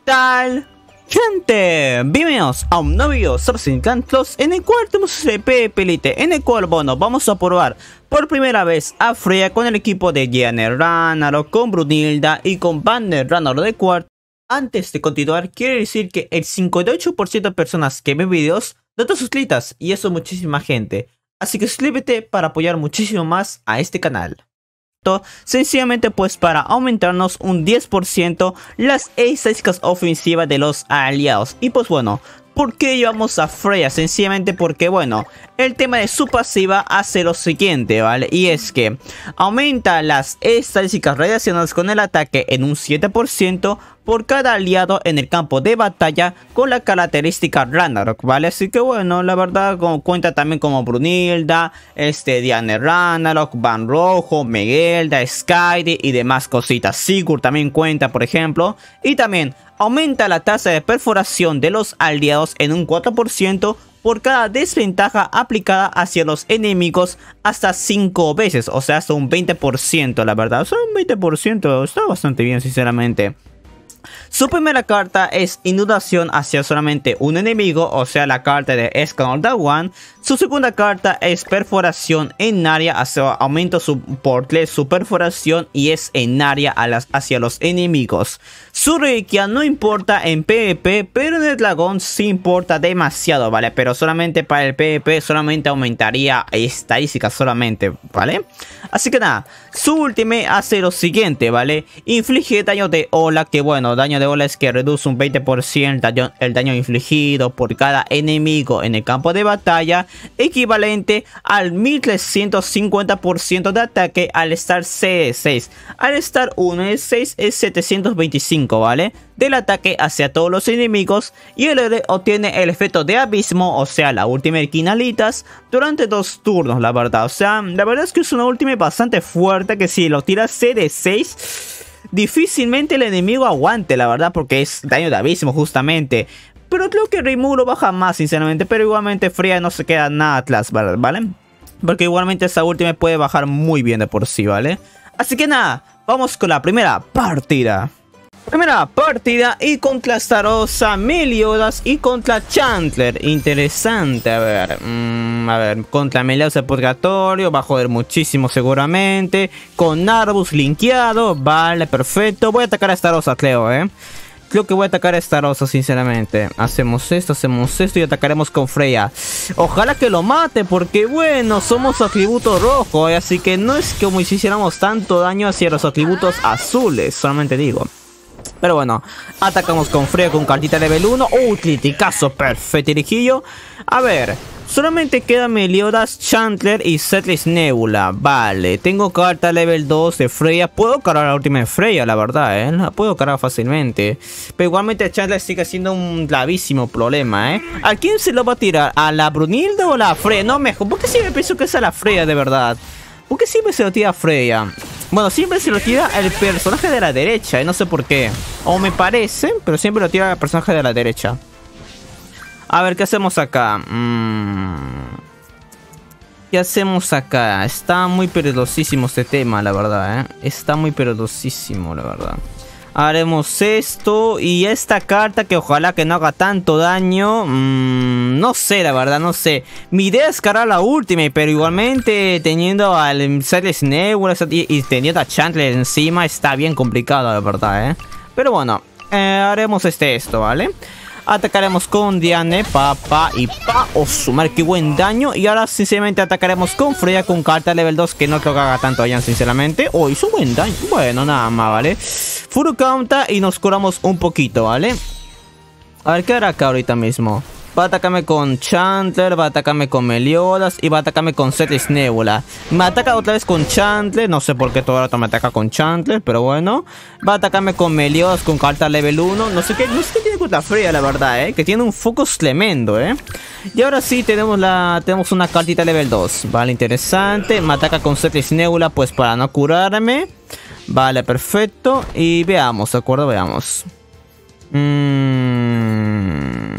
tal, gente? Bienvenidos a un nuevo video sobre Encantos, en el cual tenemos el PvP Elite, en el cual, bueno, vamos a probar por primera vez a Freya con el equipo de Diane Ragnarok, con Brunilda y con Banner Ragnarok de cuarto. Antes de continuar, quiero decir que el 58% de personas que ven videos no están suscritas, y eso es muchísima gente. Así que suscríbete para apoyar muchísimo más a este canal. Sencillamente pues para aumentarnos un 10% las estadísticas ofensivas de los aliados. Y pues bueno, ¿por qué llevamos a Freya? Sencillamente porque bueno, el tema de su pasiva hace lo siguiente, ¿vale? Y es que aumenta las estadísticas relacionadas con el ataque en un 7% por cada aliado en el campo de batalla con la característica Ragnarok, ¿vale? Así que bueno, la verdad cuenta también como Brunilda, Diane Ragnarok, Van Rojo, Megelda, Skadi y demás cositas. Sigurd también cuenta, por ejemplo. Y también aumenta la tasa de perforación de los aliados en un 4% por cada desventaja aplicada hacia los enemigos hasta 5 veces. O sea, hasta un 20%, la verdad. O sea, un 20% está bastante bien, sinceramente. Su primera carta es inundación hacia solamente un enemigo, o sea la carta de Escanor One. Su segunda carta es perforación en área, aumenta su perforación y es en área hacia los enemigos. Su reliquia no importa en PvP, pero en el dragón sí importa demasiado, ¿vale? Pero solamente para el PvP solamente aumentaría estadísticas solamente, ¿vale? Así que nada, su ultimate hace lo siguiente, ¿vale? Inflige daño de ola, que bueno, daño de ola es que reduce un 20% el daño infligido por cada enemigo en el campo de batalla, equivalente al 1350% de ataque al estar C6. Al estar 1 en 6 es 725, ¿vale? Del ataque hacia todos los enemigos, y el héroe obtiene el efecto de abismo, o sea la última quinalitas, durante 2 turnos, la verdad. O sea, la verdad es que es una última bastante fuerte, que si lo tiras C de 6 difícilmente el enemigo aguante, la verdad, porque es daño de abismo justamente. Pero creo que Rimuru baja más, sinceramente, pero igualmente Freya no se queda nada atrás, ¿vale? Porque igualmente esa última puede bajar muy bien de por sí, ¿vale? Así que nada, vamos con la primera partida. Y contra Starossa, Meliodas y contra Chandler. Interesante, a ver, contra Meliodas el Purgatorio va a joder muchísimo seguramente. Con Narbus linkeado, vale, perfecto. Voy a atacar a Starossa, creo, Creo que voy a atacar a Starossa, sinceramente. Hacemos esto y atacaremos con Freya. Ojalá que lo mate, porque bueno, somos atributos rojos, así que no es como si hiciéramos tanto daño hacia los atributos azules, solamente digo. Pero bueno, atacamos con Freya con cartita level 1. Criticazo, perfecto, irijillo. A ver, solamente queda Meliodas, Chandler y Setlist Nebula. Vale, tengo carta level 2 de Freya. Puedo cargar la última de Freya, la verdad, la puedo cargar fácilmente. Pero igualmente Chandler sigue siendo un gravísimo problema, ¿A quién se lo va a tirar? ¿A la Brunilda o a la Freya? No, mejor, porque siempre pienso que es a la Freya, de verdad. ¿Por qué siempre se lo tira a Freya? Bueno, siempre se lo tira el personaje de la derecha, no sé por qué. O me parece, pero siempre lo tira el personaje de la derecha. A ver, ¿qué hacemos acá? ¿Qué hacemos acá? Está muy peligrosísimo este tema, la verdad, Está muy peligrosísimo, la verdad. Haremos esto y esta carta que ojalá que no haga tanto daño. No sé, la verdad, no sé. Mi idea es cargar la última, pero igualmente teniendo al Setlist Nebula y teniendo a Chandler encima está bien complicado, la verdad, Pero bueno, haremos esto, ¿vale? Atacaremos con Diane, sumar qué buen daño. Y ahora sinceramente atacaremos con Freya con carta level 2, que no creo que haga tanto daño, sinceramente. Hizo buen daño. Bueno, nada más, ¿vale? Furukaunta y nos curamos un poquito, ¿vale? A ver, ¿qué hará acá ahorita mismo? Va a atacarme con Chandler, va a atacarme con Meliodas y va a atacarme con Setlist Nebula. Me ataca otra vez con Chandler, no sé por qué todo el rato me ataca con Chandler, pero bueno. Va a atacarme con Meliodas con carta level 1. No sé qué tiene contra Freya, la verdad, que tiene un focus tremendo, Y ahora sí tenemos una cartita level 2. Vale, interesante. Me ataca con Setlist Nebula, pues para no curarme. Vale, perfecto. Y veamos, ¿de acuerdo? Veamos.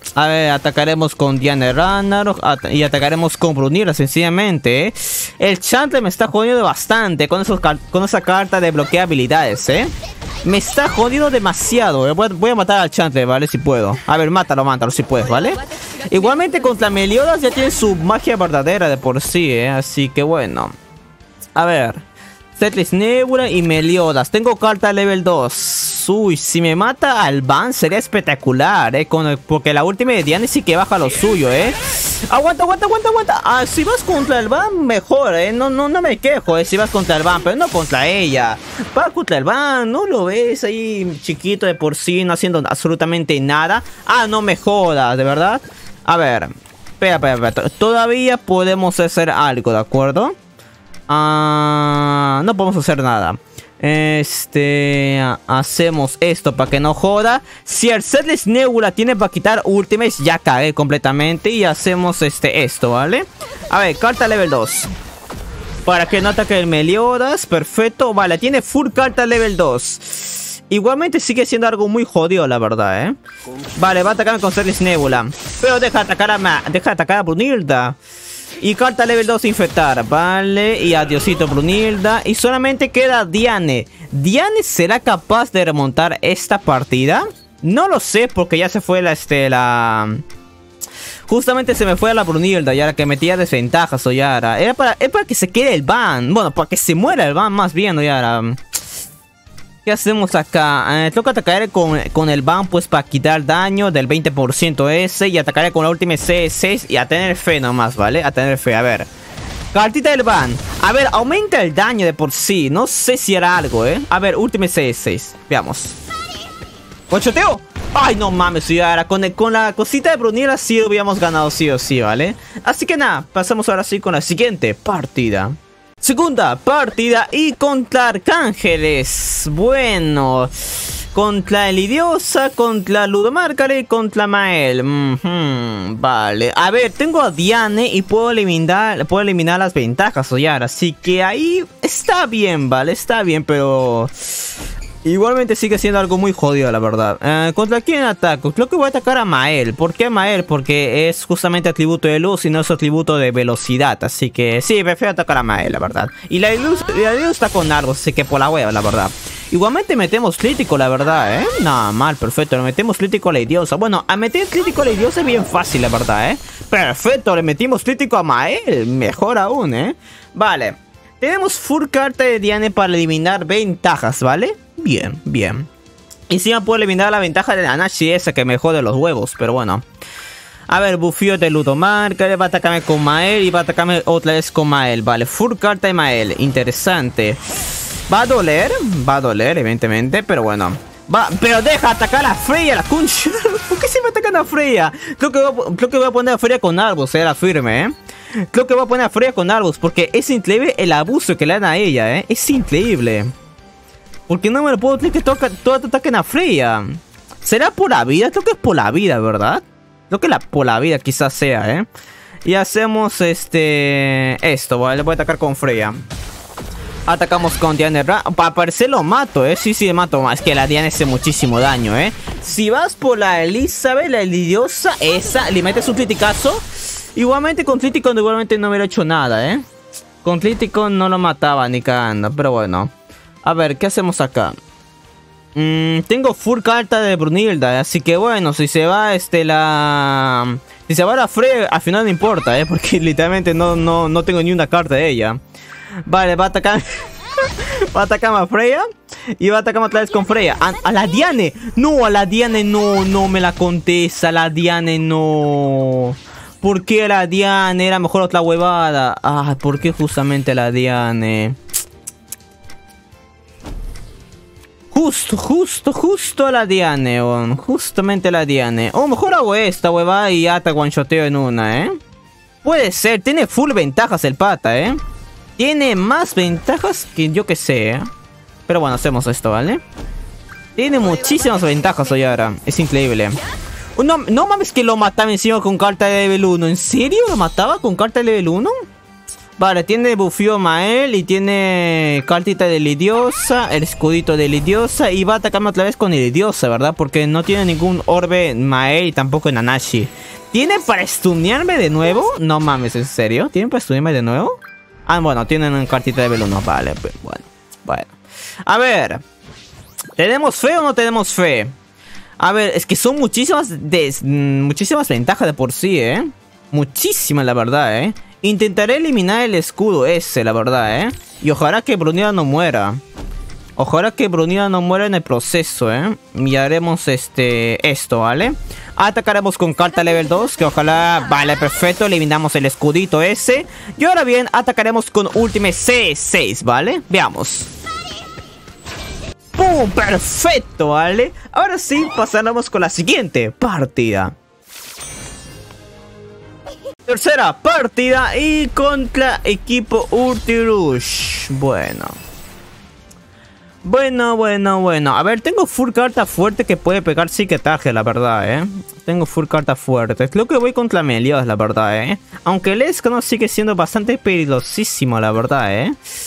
A ver, atacaremos con Diana Ragnarok y atacaremos con Brunilda, sencillamente, ¿eh? El Chantre me está jodiendo bastante con esa carta de bloquea habilidades, ¿eh? Me está jodiendo demasiado, ¿eh? Voy a matar al Chantre, ¿vale? Si puedo. A ver, mátalo si puedes, ¿vale? Igualmente contra Meliodas ya tiene su magia verdadera de por sí, ¿eh? Así que bueno. A ver. Setlist Nebula y Meliodas. Tengo carta level 2. Uy, si me mata al Ban sería espectacular, porque la última de Diane sí que baja lo suyo, Aguanta. Ah, si vas contra el Ban, mejor, No me quejo, si vas contra el Ban, pero no contra ella. Va contra el Ban, ¿no lo ves ahí chiquito de por sí, no haciendo absolutamente nada? Ah, no me jodas, ¿de verdad? A ver, espera. Todavía podemos hacer algo, ¿de acuerdo? No podemos hacer nada. Hacemos esto para que no joda. Si el Setlist Nebula tiene para quitar Ultimates, ya cagué completamente. Y hacemos esto, ¿vale? A ver, carta level 2. Para que no ataque el Meliodas. Perfecto, vale, tiene full carta level 2. Igualmente sigue siendo algo muy jodido, la verdad, Vale, va a atacarme con Setlist Nebula. Pero deja de atacar a Brunilda. Y carta level 2 infectar, vale. Y adiosito Brunilda. Y solamente queda Diane. ¿Diane será capaz de remontar esta partida? No lo sé, porque ya se fue justamente se me fue a la Brunilda, Yara, que metía desventajas, Oyara. Era para que se quede el ban. Bueno, para que se muera el ban, más bien, Oyara. ¿Qué hacemos acá? Toca atacar con el ban, pues, para quitar daño del 20% ese. Y atacaré con la última C6 y a tener fe nomás, ¿vale? A tener fe, a ver. Cartita del ban. A ver, aumenta el daño de por sí. No sé si era algo, A ver, última C6. Veamos. ¡Conchoteo! ¡Ay, no mames! Ya, con la cosita de Brunilda sí hubiéramos ganado sí o sí, ¿vale? Así que nada, pasamos ahora sí con la siguiente partida. Segunda partida y contra Arcángeles. Bueno, contra Elidiosa, contra Ludomarcare y contra Mael. Vale, a ver, tengo a Diane y puedo eliminar las ventajas, Oyara. Así que ahí está bien, ¿vale? Está bien, pero igualmente sigue siendo algo muy jodido, la verdad. ¿Contra quién ataco? Creo que voy a atacar a Mael. ¿Por qué a Mael? Porque es justamente atributo de luz y no es atributo de velocidad. Así que sí, prefiero atacar a Mael, la verdad. Y la luz está con Argos, así que por la hueva, la verdad. Igualmente metemos crítico, la verdad, Nada mal, perfecto. Le metemos crítico a la Idiosa. Bueno, a meter crítico a la Idiosa es bien fácil, la verdad, Perfecto, le metimos crítico a Mael. Mejor aún, Vale. Tenemos full carta de Diane para eliminar ventajas, ¿vale? Bien. Y encima puedo eliminar la ventaja de la Nashi esa que me jode los huevos, pero bueno. A ver, bufío de Ludomarcare, va a atacarme con Mael y va a atacarme otra vez con Mael. Vale, full carta de Mael, interesante. Va a doler, evidentemente, pero bueno. Pero deja atacar a Freya, la concha. ¿Por qué se me atacan a Freya? Creo que voy a poner a Freya con Arbus, era firme, Creo que voy a poner a Freya con Arbus, porque es increíble el abuso que le dan a ella, Es increíble. Porque no me lo puedo creer que todo ataquen a Freya. ¿Será por la vida? Creo que es por la vida, ¿verdad? Creo que por la vida quizás sea, Y hacemos esto, ¿vale? Voy a atacar con Freya. Atacamos con Diane. Para parecer lo mato, Sí, le mato. Es que la Diane hace muchísimo daño, Si vas por la Elizabeth, la Elidiosa, esa, le metes un criticazo. Igualmente con crítico igualmente no hubiera hecho nada, Con crítico no lo mataba ni cagando, pero bueno. A ver, ¿qué hacemos acá? Tengo full carta de Brunilda, así que bueno, si se va si se va la Freya, al final no importa, porque literalmente no tengo ni una carta de ella. Vale, va a atacar va a atacar a Freya y va a atacar otra vez con Freya. A la Diane. No, a la Diane no me la contesta. A la Diane no. ¿Por qué a la Diane? Era mejor otra huevada. Ah, ¿por qué justamente a la Diane? Justo a la Diane, justamente a la Diane. O mejor hago esta huevada y ya te one-shoteo en una, Puede ser, tiene full ventajas el pata, Tiene más ventajas que yo que sé, Pero bueno, hacemos esto, ¿vale? Tiene muchísimas ventajas hoy ahora. Es increíble. No mames que lo mataba encima con carta de level 1. ¿En serio lo mataba con carta de level 1? Vale, tiene bufío Mael y tiene cartita de Lidiosa, el escudito de Lidiosa y va a atacarme otra vez con Lidiosa, ¿verdad? Porque no tiene ningún orbe Mael y tampoco Nanashi. ¿Tiene para stunearme de nuevo? No mames, ¿en serio? ¿Tienen para stunearme de nuevo? Ah, bueno, tienen una cartita de nivel 1, vale, pues, bueno. A ver, ¿tenemos fe o no tenemos fe? A ver, es que son muchísimas ventajas de por sí, Muchísimas, la verdad, Intentaré eliminar el escudo ese, la verdad, Y ojalá que Brunilda no muera. Ojalá que Brunilda no muera en el proceso, Y haremos esto, ¿vale? Atacaremos con carta level 2, que ojalá... Vale, perfecto, eliminamos el escudito ese. Y ahora bien, atacaremos con Ultimate C6, ¿vale? Veamos. ¡Pum! Perfecto, ¿vale? Ahora sí, pasaremos con la siguiente partida. Tercera partida y contra equipo Ultirush. Bueno. A ver, tengo full carta fuerte que puede pegar psiquetaje, la verdad, Tengo full carta fuerte. Creo que voy contra Melios, la verdad, Aunque el Escano sigue siendo bastante peligrosísimo, la verdad,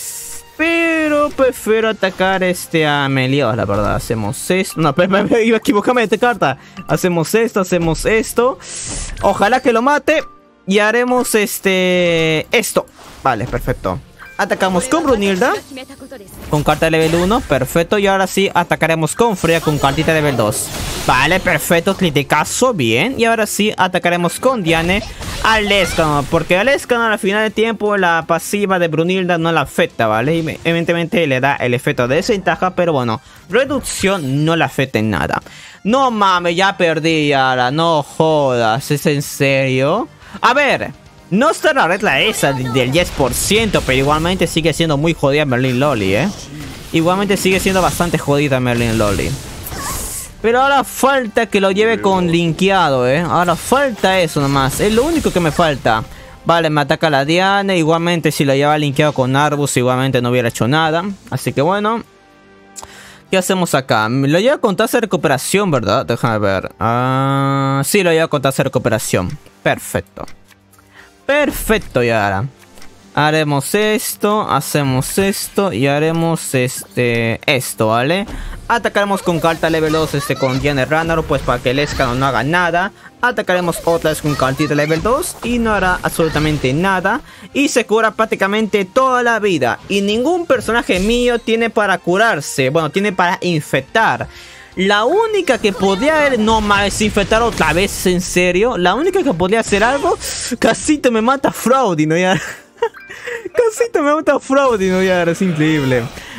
Pero prefiero atacar a Melios, la verdad. Hacemos esto. No, iba a equivocarme de carta. Hacemos esto. Ojalá que lo mate. Y haremos esto. Vale, perfecto. Atacamos con Brunilda con carta de level 1, perfecto. Y ahora sí atacaremos con Freya con cartita de level 2. Vale, perfecto, criticazo, bien. Y ahora sí atacaremos con Diane al Escano, porque al Escano al final del tiempo la pasiva de Brunilda no la afecta, ¿vale? Y evidentemente le da el efecto de desventaja, pero bueno, reducción no le afecta en nada. No mames, ya perdí ahora, no jodas, ¿es en serio? A ver, no está la regla esa del 10%, pero igualmente sigue siendo muy jodida Merlin Loli, Igualmente sigue siendo bastante jodida Merlin Loli. Pero ahora falta que lo lleve con linkeado, Ahora falta eso nomás, es lo único que me falta. Vale, me ataca la Diana. Igualmente si lo lleva linkeado con Arbus, igualmente no hubiera hecho nada. Así que bueno, ¿qué hacemos acá? Lo lleva con tasa de recuperación, ¿verdad? Déjame ver. Sí, lo lleva con tasa de recuperación. Perfecto. Perfecto, y ahora haremos esto, hacemos esto y haremos esto, ¿vale? Atacaremos con carta level 2 con Diane Ragnarok, pues para que el Escano no haga nada. Atacaremos otra vez con cartita level 2 y no hará absolutamente nada. Y se cura prácticamente toda la vida. Y ningún personaje mío tiene para curarse, bueno, tiene para infectar. La única que podía... No más, infectar otra vez, ¿en serio? La única que podía hacer algo... Casito me mata Fraudino, ya. Casito me mata Fraudino, ya. Es increíble.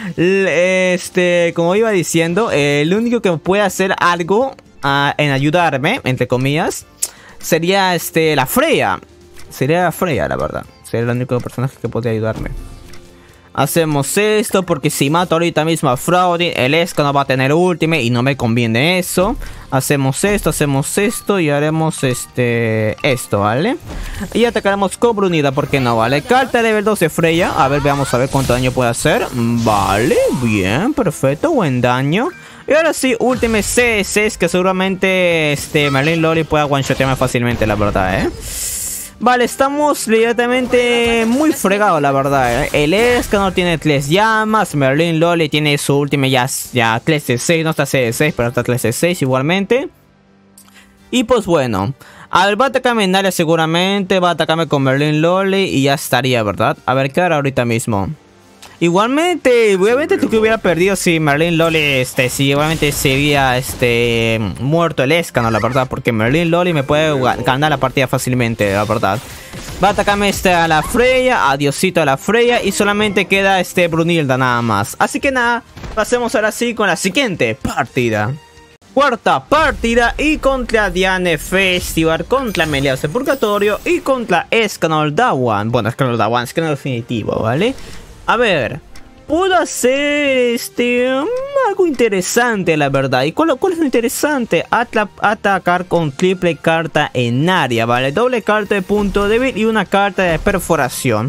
Como iba diciendo, el único que puede hacer algo en ayudarme, entre comillas, sería la Freya. Sería la Freya, la verdad. Sería el único personaje que podría ayudarme. Hacemos esto porque si mato ahorita mismo a Fraudin, el Escano va a tener ultimate y no me conviene eso. Hacemos esto y haremos esto, ¿vale? Y atacaremos con Brunilda, ¿por qué no? ¿Vale? Carta de level 12 Freya. A ver, veamos a ver cuánto daño puede hacer. Vale, bien, perfecto, buen daño. Y ahora sí, Ultimate C6, que seguramente Merlin Loli pueda one-shotearme fácilmente, la verdad, Vale, estamos ligeramente muy fregados, la verdad, El Escano tiene 3 llamas. Merlin Loli tiene su última ya 3 de 6. No está C de 6, pero está 3 de 6 igualmente. Y pues bueno, a ver, va a atacarme en área seguramente. Va a atacarme con Merlin Loli y ya estaría, ¿verdad? A ver, ¿qué hará ahorita mismo? Igualmente, obviamente tú que hubiera perdido si Merlin Loli, si igualmente se hubiera, muerto el Escano, la verdad. Porque Merlin Loli me puede ganar la partida fácilmente, la verdad. Va a atacarme a la Freya, adiosito a la Freya. Y solamente queda Brunilda nada más. Así que nada, pasemos ahora sí con la siguiente partida. Cuarta partida y contra Diane Festival, contra Melios de Purgatorio y contra Escanor Dawan. Bueno, Escanor Dawan, Escanor definitivo, ¿vale? A ver, puedo hacer algo interesante, la verdad. ¿Y cuál es lo interesante? Atacar con triple carta en área, ¿vale? Doble carta de punto débil y una carta de perforación.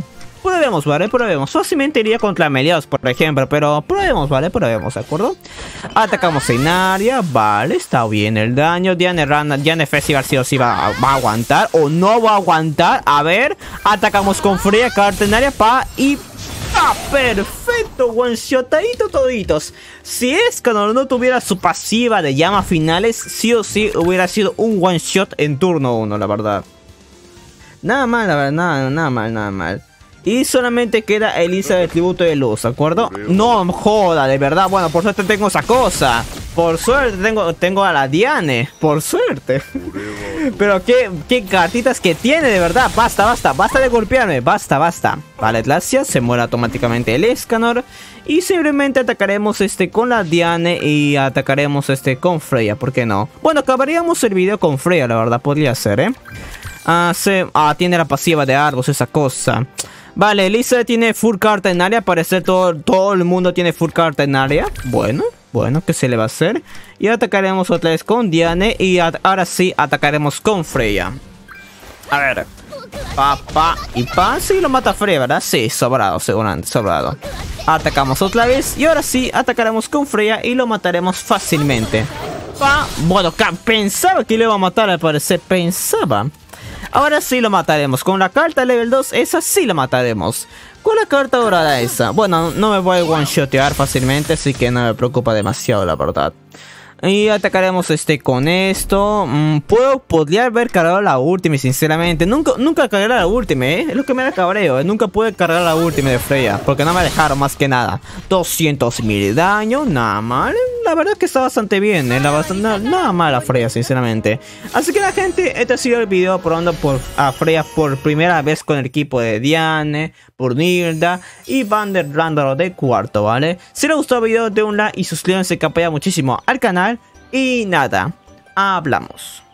Probemos, ¿vale? Probemos. Fácilmente iría contra Melios, por ejemplo, pero probemos, ¿vale? Probemos, ¿de acuerdo? Atacamos en área, vale, está bien el daño. Diane Festival sí o sí va a aguantar o no va a aguantar. A ver, atacamos con Freya, carta en área, y... ¡Ah, perfecto! One-shotadito toditos. Si Escanor no tuviera su pasiva de llamas finales, sí o sí hubiera sido un one-shot en turno 1, la verdad. Nada mal, la verdad, nada mal. Y solamente queda Elisa de Tributo de Luz, ¿de acuerdo? No joda, de verdad. Bueno, por suerte tengo esa cosa. Por suerte tengo a la Diane. Por suerte. Pero qué cartitas que tiene, de verdad. Basta de golpearme. Basta. Vale, gracias. Se muere automáticamente el Escanor. Y simplemente atacaremos con la Diane. Y atacaremos con Freya. ¿Por qué no? Bueno, acabaríamos el video con Freya, la verdad. Podría ser, ¿eh? Tiene la pasiva de Argos, esa cosa. Vale, Elisa tiene full carta en área. Parece todo el mundo tiene full carta en área. Bueno, ¿qué se le va a hacer? Y atacaremos otra vez con Diane. Y ahora sí, atacaremos con Freya. A ver. Sí, lo mata Freya, ¿verdad? Sí, sobrado, seguramente, sobrado. Atacamos otra vez. Y ahora sí, atacaremos con Freya. Y lo mataremos fácilmente. Bueno, pensaba que lo iba a matar, al parecer. Pensaba. Ahora sí lo mataremos. Con la carta level 2, esa sí la mataremos. Con la carta dorada esa. Bueno, no me voy a one-shotear fácilmente, así que no me preocupa demasiado, la verdad. Y atacaremos con esto. Podría haber cargado la última, sinceramente. Nunca cargué la última, Es lo que me da cabreo. Nunca pude cargar la última de Freya, porque no me dejaron más que nada. 200.000 de daño, nada mal. La verdad es que está bastante bien, nada mal a Freya, sinceramente. Así que la gente, este ha sido el video probando a Freya por primera vez con el equipo de Diane, por Nilda y Vander Rándalo de cuarto, ¿vale? Si les gustó el video, den un like y suscríbanse, que apoya muchísimo al canal. Y nada, hablamos.